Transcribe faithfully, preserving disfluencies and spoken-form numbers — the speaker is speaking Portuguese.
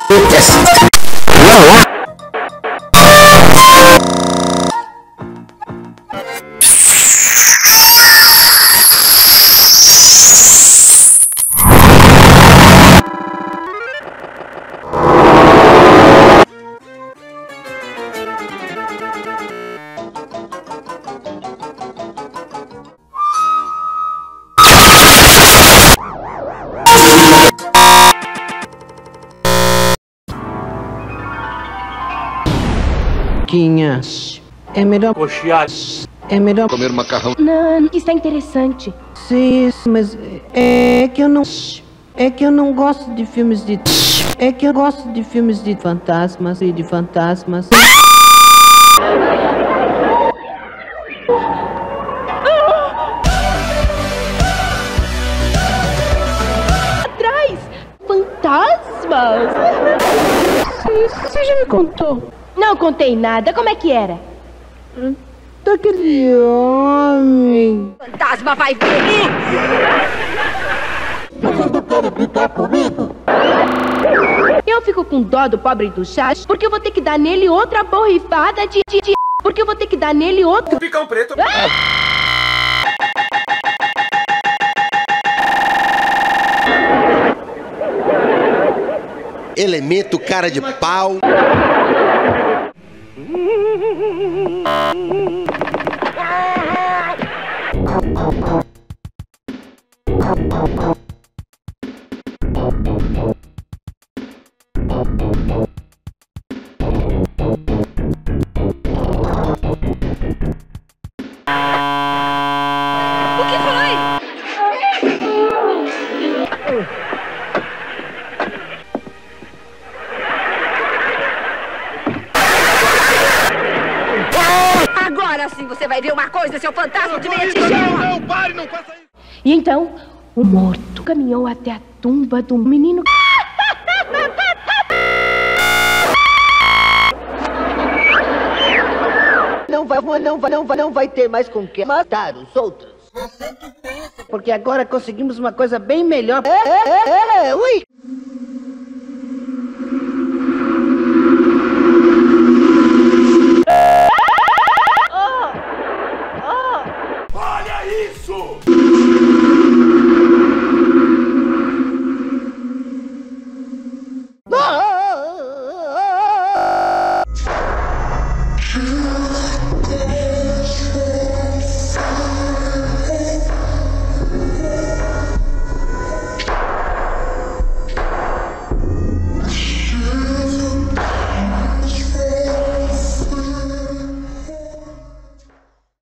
Quinhas. É melhor coxear. É melhor comer macarrão. Não, isso é interessante. Sim, mas é que eu não é que eu não gosto de filmes de é que eu gosto de filmes de fantasmas e de fantasmas. Atrás! Fantasmas! Você já me contou? Não contei nada. Como é que era? Daquele homem. Fantasma vai ver! Você não quer brincar comigo? Eu fico com dó do pobre do Chás, porque eu vou ter que dar nele outra borrifada de... de, de porque eu vou ter que dar nele outro... Picão preto. Ah! Elemento cara de pau. O que foi? Agora sim você vai ver uma coisa, seu fantasma de meia tigela! Não, não, pare, não faça isso! E então, o morto caminhou até a tumba do menino. Não vai, não vai, não vai, não vai ter mais com que matar os outros. Porque agora conseguimos uma coisa bem melhor. É, é, é, é, ui!